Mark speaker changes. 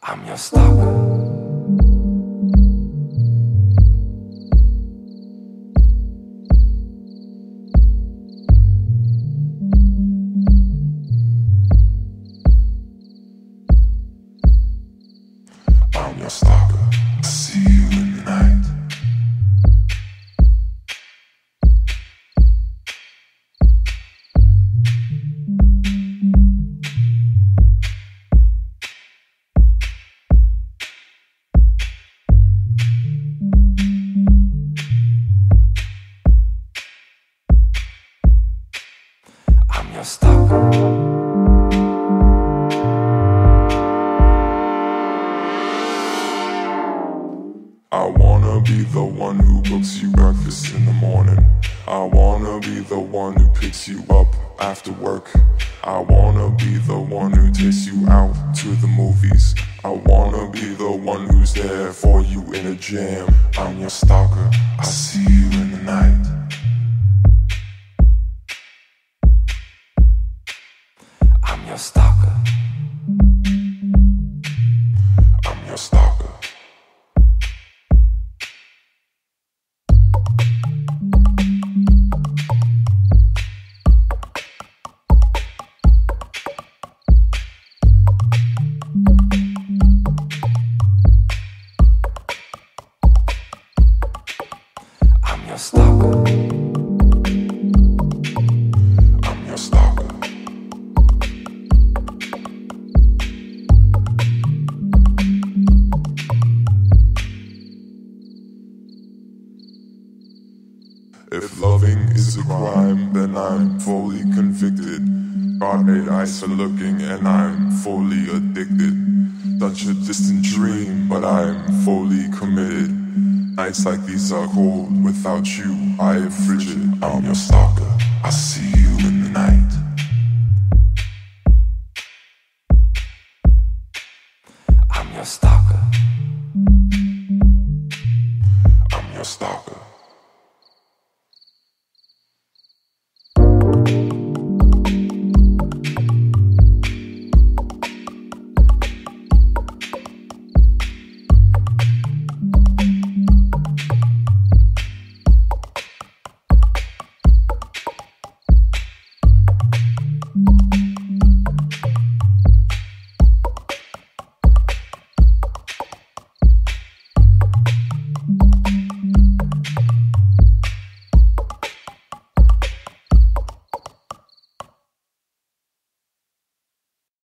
Speaker 1: I'm your stalker. I'm your stalker. I see you in the night. I'm your stalker. I wanna be the one who books you breakfast in the morning. I wanna be the one who picks you up after work. I wanna be the one who takes you out to the movies. I wanna be the one who's there for you in a jam. I'm your stalker. I see you in the night. I'm your stalker. I'm your stalker. I'm your stalker. I'm your stalker. If loving is a crime, then I'm fully convicted. God made eyes for looking, and I'm fully addicted. Such a distant dream, but I'm fully committed. Nights like these are cold, without you I am frigid. I'm your stalker, I see you in the night. I'm your stalker. I'm your stalker.